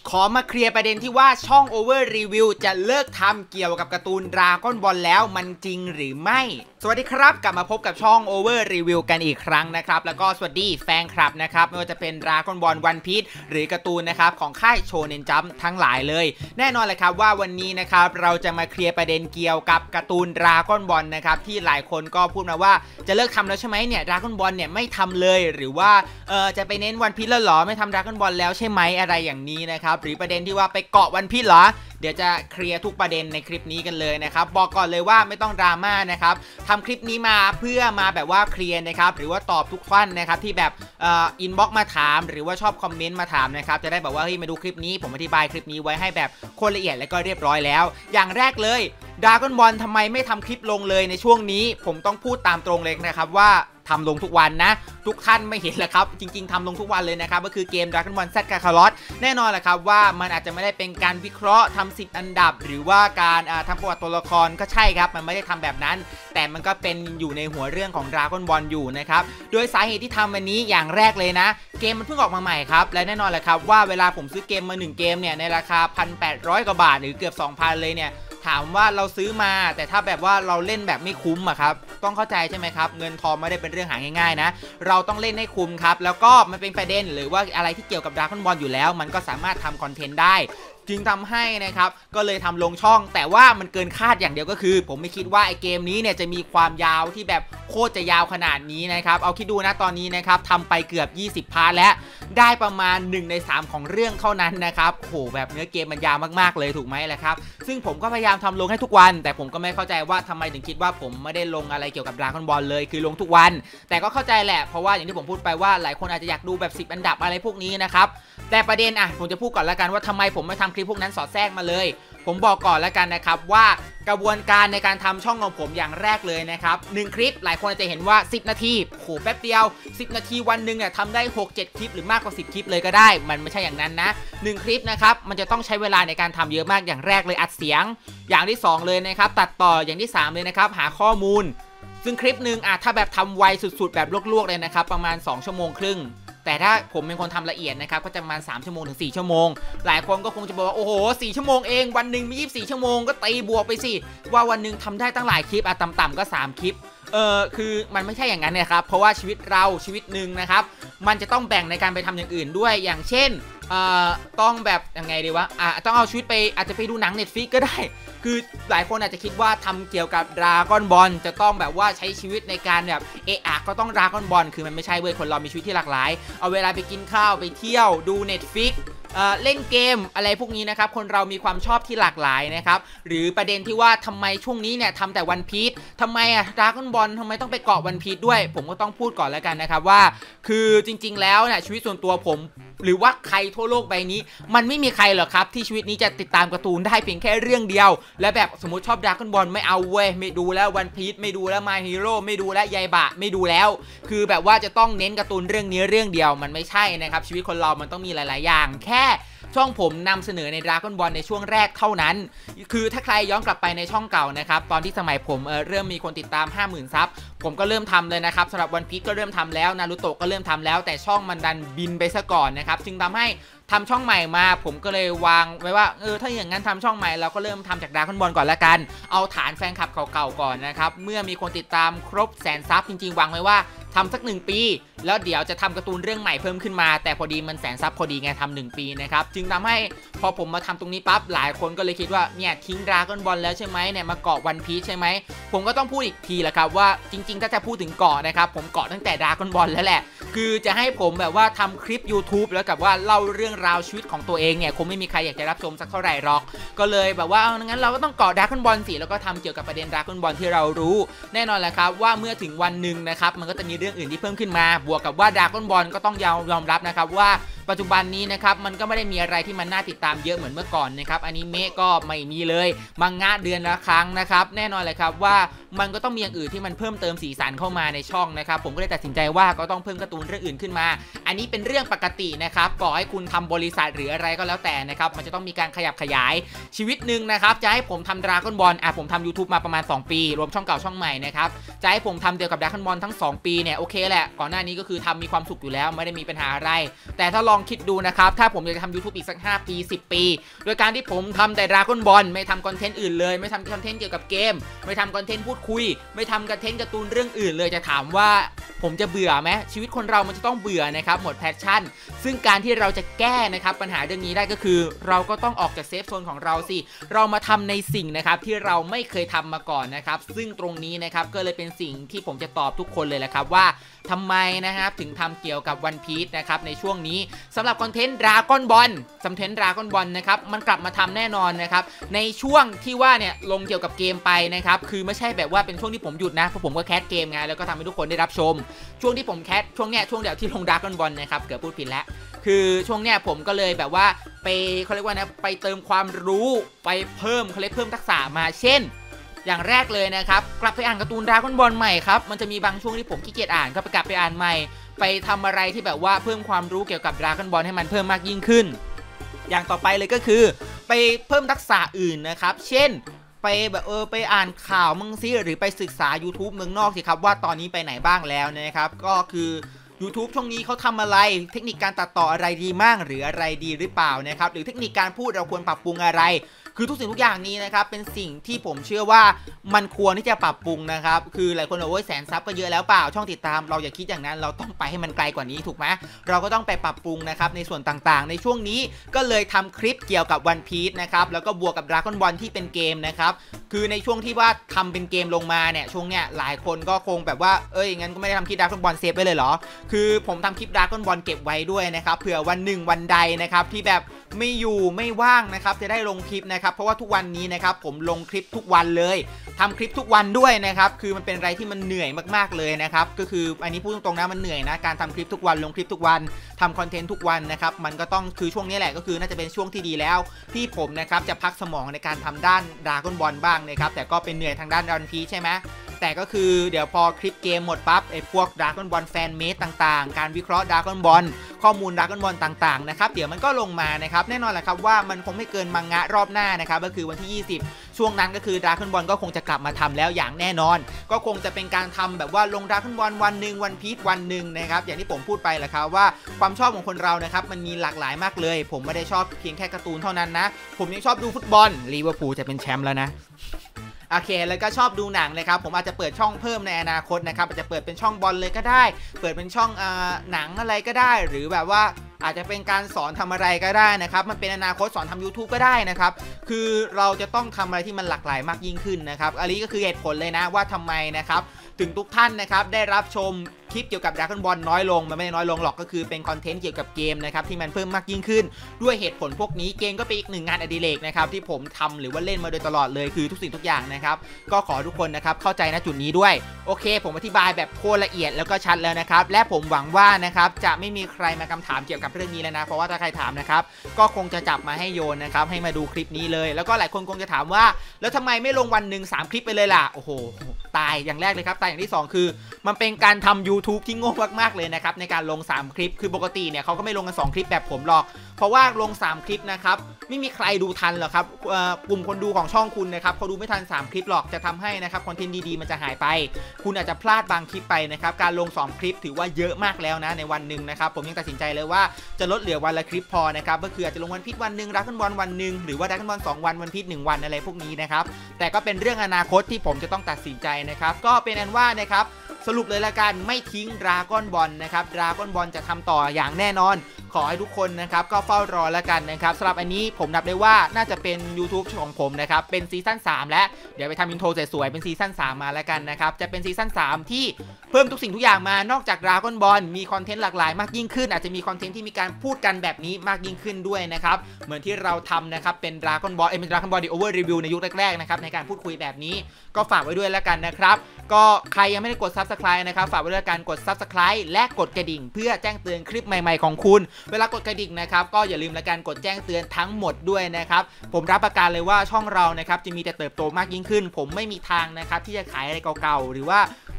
ขอมาเคลียร์ประเด็นที่ว่าช่อง Over Review จะเลิกทำเกี่ยวกับการ์ตูน Dragon Ball แล้วมันจริงหรือไม่สวัสดีครับกลับมาพบกับช่อง Over Review กันอีกครั้งนะครับแล้วก็สวัสดีแฟนคลับนะครับไม่ว่าจะเป็น Dragon Ball One Piece หรือการ์ตูนนะครับของค่ายโชเน็นจัมป์ทั้งหลายเลยแน่นอนเลยครับว่าวันนี้นะครับเราจะมาเคลียร์ประเด็นเกี่ยวกับการ์ตูน Dragon Ball นะครับที่หลายคนก็พูดมาว่าจะเลิกทำแล้วใช่ไหมเนี่ย Dragon Ball เนี่ยไม่ทำเลยหรือว่าจะไปเน้น One Piece แล้วหรอไม่ทำ Dragon Ball แล้วใช่ไหมอะไรอย่างนี้นะครับหรือประเด็นที่ว่าไปเกาะ One Piece เหรอเดี๋ยวจะเคลียร์ทุกประเด็นในคลิปนี้กันเลยนะครับบอกก่อนเลยว่าไม่ต้องดราม่านะครับทำคลิปนี้มาเพื่อมาแบบว่าเคลียร์นะครับหรือว่าตอบทุกท่านนะครับที่แบบอินบ็อกซ์มาถามหรือว่าชอบคอมเมนต์มาถามนะครับจะได้แบบว่าเฮ้ยมาดูคลิปนี้ผมอธิบายคลิปนี้ไว้ให้แบบโคตรละเอียดและก็เรียบร้อยแล้วอย่างแรกเลยDragon Ball ทำไมไม่ทำคลิปลงเลยในช่วงนี้ผมต้องพูดตามตรงเลยนะครับว่าทำลงทุกวันนะทุกท่านไม่เห็นแหละครับจริงๆทำลงทุกวันเลยนะครับก็คือเกม Dragon Ball Z Kakarot แน่นอนแหละครับว่ามันอาจจะไม่ได้เป็นการวิเคราะห์ทำ10อันดับหรือว่าการทำประวัติตัวละครก็ใช่ครับมันไม่ได้ทำแบบนั้นแต่มันก็เป็นอยู่ในหัวเรื่องของ Dragon Ball อยู่นะครับโดยสาเหตุที่ทำวันนี้อย่างแรกเลยนะเกมมันเพิ่งออกมาใหม่ครับและแน่นอนแหละครับว่าเวลาผมซื้อเกมมา1เกมเนี่ยในราคา 1,800 กว่าบาทหรือเกือบ 2,000 เลยเนี่ยถามว่าเราซื้อมาแต่ถ้าแบบว่าเราเล่นแบบไม่คุ้มอะครับต้องเข้าใจใช่ไหมครับเงินทองไม่ได้เป็นเรื่องหาง่ายๆนะเราต้องเล่นให้คุ้มครับแล้วก็มันเป็นประเด็นหรือว่าอะไรที่เกี่ยวกับ Dragon Ball อยู่แล้วมันก็สามารถทำคอนเทนต์ได้จึงทำให้นะครับก็เลยทำลงช่องแต่ว่ามันเกินคาดอย่างเดียวก็คือผมไม่คิดว่าไอเกมนี้เนี่ยจะมีความยาวที่แบบโคตรจะยาวขนาดนี้นะครับเอาคิดดูนะตอนนี้นะครับทำไปเกือบ20พาร์ทแล้วได้ประมาณ1ใน3ของเรื่องเท่านั้นนะครับโหแบบเนื้อเกมมันยาวมากๆเลยถูกไหมแหละครับซึ่งผมก็พยายามทำลงให้ทุกวันแต่ผมก็ไม่เข้าใจว่าทำไมถึงคิดว่าผมไม่ได้ลงอะไรเกี่ยวกับ Dragon Ball เลยคือลงทุกวันแต่ก็เข้าใจแหละเพราะว่าอย่างที่ผมพูดไปว่าหลายคนอาจจะอยากดูแบบ10อันดับอะไรพวกนี้นะครับแต่ประเด็นผมจะพูดก่อนแล้วกันว่าทำไมผมไม่ทำคลิปพวกนั้นสอดแทรกมาเลยผมบอกก่อนแล้วกันนะครับว่ากระบวนการในการทำช่องของผมอย่างแรกเลยนะครับ1คลิปหลายคนจะเห็นว่า10นาทีโหแป๊บเดียว10นาทีวันหนึ่งเนี่ยทำได้ 6-7 คลิปหรือมากกว่า10คลิปเลยก็ได้มันไม่ใช่อย่างนั้นนะ1คลิปนะครับมันจะต้องใช้เวลาในการทำเยอะมากอย่างแรกเลยอัดเสียงอย่างที่2เลยนะครับตัดต่ออย่างที่3เลยนะครับหาข้อมูลซึ่งคลิปหนึ่งถ้าแบบทำไวสุดๆแบบลวกๆเลยนะครับประมาณ2ชั่วโมงครึ่งแต่ถ้าผมเป็นคนทำละเอียดนะครับก็จะประมาณ3ชั่วโมงถึง4ชั่วโมงหลายคนก็คงจะบอกว่าโอ้โห4ชั่วโมงเองวันหนึ่งมี24ชั่วโมงก็ตีบวกไปสิว่าวันหนึ่งทำได้ตั้งหลายคลิปต่ำๆก็3คลิปคือมันไม่ใช่อย่างนั้นนะครับเพราะว่าชีวิตเราชีวิตหนึ่งนะครับมันจะต้องแบ่งในการไปทำอย่างอื่นด้วยอย่างเช่นต้องแบบยังไงดีวะต้องเอาชีวิตไปอาจจะไปดูหนัง Netflix ก็ได้คือหลายคนอาจจะคิดว่าทำเกี่ยวกับ Dragon Ball จะต้องแบบว่าใช้ชีวิตในการแบบก็ต้อง Dragon Ball คือมันไม่ใช่เว้ยคนเรามีชีวิตที่หลากหลายเอาเวลาไปกินข้าวไปเที่ยวดู Netflixเล่นเกมอะไรพวกนี้นะครับคนเรามีความชอบที่หลากหลายนะครับหรือประเด็นที่ว่าทำไมช่วงนี้เนี่ยทำแต่ One Piece ทำไมDragon Ball ทำไมต้องไปเกาะ One Piece ด้วยผมก็ต้องพูดก่อนแล้วกันนะครับว่าคือจริงๆแล้วเนี่ยชีวิตส่วนตัวผมหรือว่าใครทั่วโลกใบนี้มันไม่มีใครหรอกครับที่ชีวิตนี้จะติดตามการ์ตูนได้เพียงแค่เรื่องเดียวและแบบสมมติชอบ Dragon Ball ไม่เอาเว้ยไม่ดูแล้ว One Piece ไม่ดูแล้ว My Hero ไม่ดูแล้วยายบะไม่ดูแล้วคือแบบว่าจะต้องเน้นการ์ตูนเรื่องนี้เรื่องเดียวมันไม่ใช่นะครับชีวิตคนเรามันต้องมีหลายๆอย่างแค่ช่องผมนำเสนอใน Dragon Ball ในช่วงแรกเท่านั้นคือถ้าใครย้อนกลับไปในช่องเก่านะครับตอนที่สมัยผมเริ่มมีคนติดตาม 50,000 ซับผมก็เริ่มทำเลยนะครับสำหรับ One Piece ก็เริ่มทำแล้วนารูโตะก็เริ่มทำแล้วแต่ช่องมันดันบินไปซะก่อนนะครับจึงทำให้ทำช่องใหม่มาผมก็เลยวางไว้ว่าถ้าอย่างนั้นทำช่องใหม่เราก็เริ่มทำจาก Dragon Ball ก่อนละกันเอาฐานแฟนคลับเก่าๆก่อนนะครับเมื่อมีคนติดตามครบ100,000 ซับจริงๆวางไว้ว่าทำสัก1ปีแล้วเดี๋ยวจะทำการ์ตูนเรื่องใหม่เพิ่มขึ้นมาแต่พอดีมัน100,000 ซับพอดีไงทำ1ปีนะครับจึงทำให้พอผมมาทำตรงนี้ปั๊บหลายคนก็เลยคิดว่าเนี่ยทิ้ง Dragon Ball แล้วใช่ไหมเนี่ยมาเกาะ One Piece ใช่ไหมผมก็ต้องพูดอีกทีแหละครับว่าจริงๆถ้าจะพูดถึงเกาะนะครับผมเกาะตั้งแต่ Dragon Ball แล้วแหละคือจะให้ผมแบบว่าทำคลิป YouTube แล้วกับว่าเล่าเรื่องราวชีวิตของตัวเองเนี่ยคงไม่มีใครอยากจะรับชมสักเท่าไหร่หรอกก็เลยแบบว่างั้นเราก็ต้องเกาะ Dragon Ball สิแล้วก็ทำเกี่ยวกับประเด็น Dragon Ball ที่เรารู้แน่นอนแหละครับว่าเมื่อถึงวันหนึ่งนะครับมันก็จะมีเรื่องอื่นที่เพิ่มขึ้นมาบวกกับว่า Dragon Ball ก็ต้องยอมรับนะครับว่าปัจจุบันนี้นะครับมันก็ไม่ได้มีอะไรที่มันน่าติดตามเยอะเหมือนเมื่อก่อนนะครับอนิเมะก็ไม่มีเลยมังงะเดือนละครั้งนะครับแน่นอนเลยครับว่ามันก็ต้องมีอย่างอื่นที่มันเพิ่มเติมสีสันเข้ามาในช่องนะครับผมก็เลยตัดสินใจว่าก็ต้องเพิ่มการ์ตูนเรื่องอื่นขึ้นมาอันนี้เป็นเรื่องปกตินะครับก่อให้คุณทำบริษัทหรืออะไรก็แล้วแต่นะครับมันจะต้องมีการขยับขยายชีวิตหนึ่งนะครับจะให้ผมทำ Dragon Ball ผมทำ YouTube มาประมาณ2ปีรวมช่องเก่าช่องใหม่นะครับจะให้ผมทำเกี่ยวกับ Dragon Ball ทั้ง2ปีเนี่ยโอเคแหละก่อนหน้านี้ก็คือทำมีความสุขอยู่แล้วไม่ได้มีปัญหาอะไรแต่ถ้าลององคิดดูนะครับถ้าผมอยากจะทำ YouTube อีกสัก5 ปี 10 ปีโดยการที่ผมทำแต่ Dragon Ball ไม่ทำคอนเทนต์อื่นเลยไม่ทำคอนเทนต์เกี่ยวกับเกมไม่ทำคอนเทนต์พูดคุยไม่ทำคอนเทนต์การ์ตูนเรื่องอื่นเลยจะถามว่าผมจะเบื่อไหมชีวิตคนเรามันจะต้องเบื่อนะครับหมดแพชชั่นซึ่งการที่เราจะแก้นะครับปัญหาเรื่องนี้ได้ก็คือเราก็ต้องออกจากเซฟโซนของเราสิเรามาทำในสิ่งนะครับที่เราไม่เคยทำมาก่อนนะครับซึ่งตรงนี้นะครับก็เลยเป็นสิ่งที่ผมจะตอบทุกคนเลยแหละครับว่าทำไมนะครับถึงทำเกี่ยวกับ One Piece นะครับในช่วงนี้สำหรับคอนเทนต์ Dragon Ball นะครับมันกลับมาทำแน่นอนนะครับในช่วงที่ว่าเนี่ยลงเกี่ยวกับเกมไปนะครับคือไม่ใช่แบบว่าเป็นช่วงที่ผมหยุดนะเพราะผมก็แคสเกมไงแล้วก็ทำให้ทุกคนได้รับชมช่วงที่ผมแคสช่วงเดียวที่ลง Dragon Ball นะครับเกือบพูดผิดแล้วคือช่วงเนี้ยผมก็เลยแบบว่าเขาเรียกว่านะไปเติมความรู้ไปเพิ่มทักษะมาเช่นอย่างแรกเลยนะครับกลับไปอ่านการ์ตูน Dragon Ball ใหม่ครับมันจะมีบางช่วงที่ผมขี้เกียจอ่านก็กลับไปอ่านใหม่ไปทำอะไรที่แบบว่าเพิ่มความรู้เกี่ยวกับ Dragon Ball ให้มันเพิ่มมากยิ่งขึ้นอย่างต่อไปเลยก็คือไปเพิ่มทักษะอื่นนะครับเช่นไปแบบไปอ่านข่าวมึงซิหรือไปศึกษา YouTube เมืองนอกสิครับว่าตอนนี้ไปไหนบ้างแล้วนะครับก็คือ YouTube ช่วงนี้เขาทำอะไรเทคนิคการตัดต่ออะไรดีมั่งหรืออะไรดีหรือเปล่านะครับหรือเทคนิคการพูดเราควรปรับปรุงอะไรคือทุกสิ่งทุกอย่างนี้นะครับเป็นสิ่งที่ผมเชื่อว่ามันควรที่จะปรับปรุงนะครับคือหลายคนบอกว่าแสนซับก็เยอะแล้วเปล่าช่องติดตามเราอย่าคิดอย่างนั้นเราต้องไปให้มันไกลกว่านี้ถูกไหมเราก็ต้องไปปรับปรุงนะครับในส่วนต่างๆในช่วงนี้ก็เลยทำคลิปเกี่ยวกับ One Piece นะครับแล้วก็บวกกับ Dragon Ball ที่เป็นเกมนะครับคือในช่วงที่ว่าทำเป็นเกมลงมาเนี่ยช่วงเนี้ยหลายคนก็คงแบบว่างั้นก็ไม่ได้ทำคลิป Dragon Ball เซฟไว้เลยเหรอคือผมทำคลิป Dragon Ball เก็บไว้ด้วยนะครับเผื่อวันหนึ่งวันใดนะครับที่แบบไม่อยู่ไม่ว่างนะครับจะได้ลงคลิปนะครับเพราะว่าทุกวันนี้นะครับผมลงคลิปทุกวันเลยทำคลิปทุกวันด้วยนะครับคือมันเป็นอะไรที่มันเหนื่อยมากๆเลยนะครับก็คืออันนี้พูดตรงๆนะมันเหนื่อยนะการทำคลิปทุกวันลงคลิปทุกวันทำคอนเทนต์ทุกวันนะครับมันก็ต้องคือช่วงนี้แหละก็คือน่าจะเป็นช่วงที่ดีแล้วที่ผมนะครับจะพักสมองในการทำด้าน Dragon Ball บ้างนะครับแต่ก็เป็นเหนื่อยทางด้าน One Piece ใช่ไหมแต่ก็คือเดี๋ยวพอคลิปเกมหมดปั๊บพวก Dragon Ball Fan Made ต่างๆการวิเคราะห์ Dragon Ball ข้อมูล Dragon Ball ต่างๆนะครับเดี๋ยวมันก็ลงมานะครับแน่นอนแหละครับว่ามันคงไม่เกินมังงะรอบหน้านะครับก็คือวันที่20ช่วงนั้นก็คือ Dragon Ball ก็คงจะกลับมาทำแล้วอย่างแน่นอนก็คงจะเป็นการทำแบบว่าลง Dragon Ball วันหนึ่งOne Pieceวันหนึ่งนะครับอย่างที่ผมพูดไปแหละครับว่าความชอบของคนเรานะครับมันมีหลากหลายมากเลยผมไม่ได้ชอบเพียงแค่การ์ตูนเท่านั้นนะผมยังชอบดูฟุตบอลลิเวอร์พูลจะเป็นแชมป์แล้วนะโอเคแล้วก็ชอบดูหนังนะครับผมอาจจะเปิดช่องเพิ่มในอนาคตนะครับอาจจะเปิดเป็นช่องบอลเลยก็ได้เปิดเป็นช่องหนังอะไรก็ได้หรือแบบว่าอาจจะเป็นการสอนทำอะไรก็ได้นะครับมันเป็นอนาคตสอนทำ YouTube ก็ได้นะครับคือเราจะต้องทำอะไรที่มันหลากหลายมากยิ่งขึ้นนะครับอันนี้ก็คือเหตุผลเลยนะว่าทำไมนะครับถึงทุกท่านนะครับได้รับชมคลิปเกี่ยวกับ Dragon Ball น้อยลงมันไม่ได้น้อยลงหรอกก็คือเป็นคอนเทนต์เกี่ยวกับเกมนะครับที่มันเพิ่มมากยิ่งขึ้นด้วยเหตุผลพวกนี้เกมก็เป็นอีกหนึ่งงานอดิเรกนะครับที่ผมทำหรือว่าเล่นมาโดยตลอดเลยคือทุกสิ่งทุกอย่างนะครับก็ขอทุกคนนะครับเข้าใจณจุดนี้ด้วยโอเคผมอธิบายแบบโคตรละเอียดแล้วก็ชัดแล้วนะครับและผมหวังว่านะครับจะไม่มีใครมาคำถามเกี่ยวกับเรื่องนี้แล้วนะเพราะว่าถ้าใครถามนะครับก็คงจะจับมาให้โยนนะครับให้มาดูคลิปนี้เลยแล้วก็หลายคนคงจะถามว่าแล้วทำไมไม่ลงวันหนึ่ง3 คลิปไปเลยล่ะโอ้โหตายอย่างแรกเลยครับตายอย่างที่2คือมันเป็นการทำ YouTube ที่โง่มากๆเลยนะครับในการลง3 คลิปคือปกติเนี่ยเขาก็ไม่ลงกัน2 คลิปแบบผมหรอกเพราะว่าลง3 คลิปนะครับไม่มีใครดูทันหรอกครับกลุ่มคนดูของช่องคุณนะครับเขาดูไม่ทัน3 คลิปหรอกจะทำให้นะครับคอนเทนต์ดีๆมันจะหายไปคุณอาจจะพลาดบางคลิปไปนะครับการลง2 คลิปถือว่าเยอะมากแล้วนะในวันหนึ่งนะครับผมยังตัดสินใจเลยว่าจะลดเหลือวันละคลิปพอนะครับก็คืออาจจะลงวันพีชวันหนึ่งDragon Ballวันหนึ่งหรือว่าDragon Ball 2 วันวันพีช1 วันอะไรพวกนี้นะครับแต่ก็เป็นเรื่องอนาคตที่ผมจะต้องตัดสินใจนะครับก็เป็นอันว่านะครับสรุปเลยละกันไม่ทิ้ง Dragon Ball นะครับ Dragon Ball จะทำต่ออย่างแน่นอนขอให้ทุกคนนะครับก็เฝ้ารอแล้วกันนะครับสำหรับอันนี้ผมนับได้ว่าน่าจะเป็น YouTube ของผมนะครับเป็นซีซั่น3และเดี๋ยวไปทำอินโทรสวยๆเป็นซีซั่น3มาแล้วกันนะครับจะเป็นซีซั่น3ที่เพิ่มทุกสิ่งทุกอย่างมานอกจาก Dragon Ball มีคอนเทนต์หลากหลายมากยิ่งขึ้นอาจจะมีคอนเทนต์ที่มีการพูดกันแบบนี้มากยิ่งขึ้นด้วยนะครับเหมือนที่เราทำนะครับเป็น Dragon Ball เป็น Dragon Ball The Over Review ในยุคแรกๆนะครับในการพูดคุยแบบนี้ก็ฝากไว้ด้วยแล้วกันนะครับก็ใครยังไม่ได้กด Subscribe นะครับฝากไว้ด้วยการกด Subscribe และกดกระดิ่งเพื่อแจ้งเตือนคลิปใหม่ๆของคุณเวลากดกระดิ่งนะครับก็อย่าลืมละกันกดแจ้งเตือนทั้งหมดด้วยนะครับผมรับประกันเลยว่าช่องเรานะครับจะมีแต่เติบโตมากยิ่งขึ้นผมไม่มีทางนะครับที่จะขายอะไรเก่าๆหรือว่า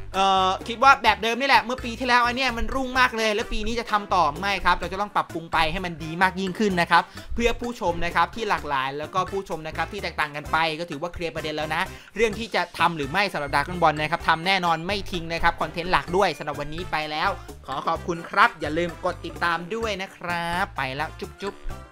คิดว่าแบบเดิมนี่แหละเมื่อปีที่แล้วอันเนี้ยมันรุ่งมากเลยแล้วปีนี้จะทำต่อไม่ครับเราจะต้องปรับปรุงไปให้มันดีมากยิ่งขึ้นนะครับเพื่อผู้ชมนะครับที่หลากหลายแล้วก็ผู้ชมนะครับที่แตกต่างกันไปก็ถือว่าเคลียร์ประเด็นแล้วนะเรื่องที่จะทำหรือไม่สำหรับดราก้อนบอลนะครับทำแน่นอนไม่ทิ้งนะครับคอนเทนต์หลักด้วยสำหรับวันนี้ไปแล้วขอขอบคุณครับอย่าลืมกดติดตามด้วยนะครับไปแล้วจุ๊บ